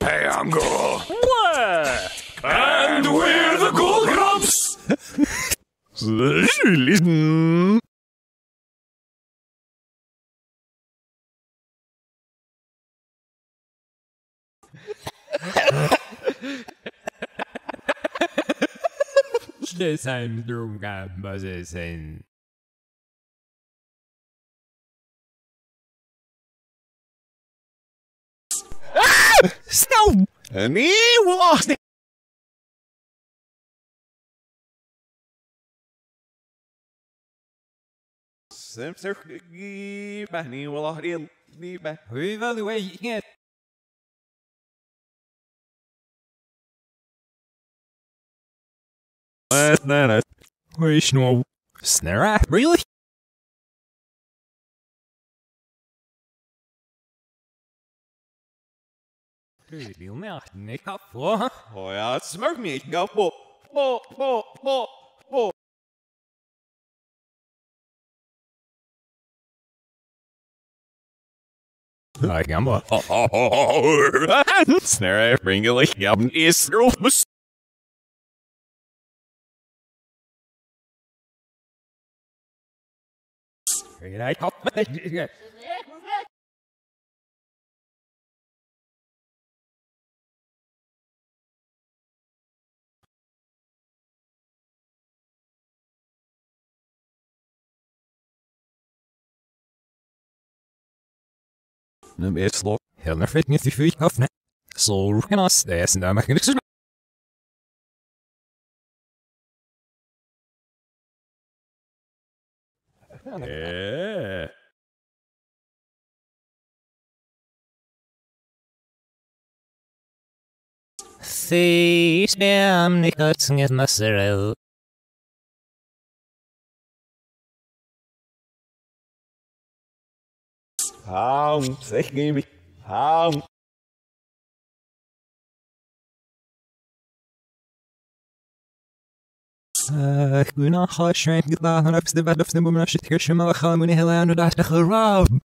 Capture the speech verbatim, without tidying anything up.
Triangle. And we're the Gold Grumps. Listen. Sesam druga bazesen. Snow. And he lost it. Simser Bani will already leave back. Evaluate it. Last night, Wish no. Snare, really? Vill ni att ni kan få? oh ja, smirk me. Go, bo, bo, bo, bo, bo. Jag kan bara... Snare, bring it like jag is girls. Jag kan... Nu är det slå. Helner fit niet die vuur af, ne? Så kan oss det är där man kan liksom. Yeah. See, spam nikotsinget masserel. Haum, zeg me. Haum. Uh, ik ben nog al schrijf niet lachen op de wet of de moment als je het kerstje maar gaan we niet heel aan dat de gerab.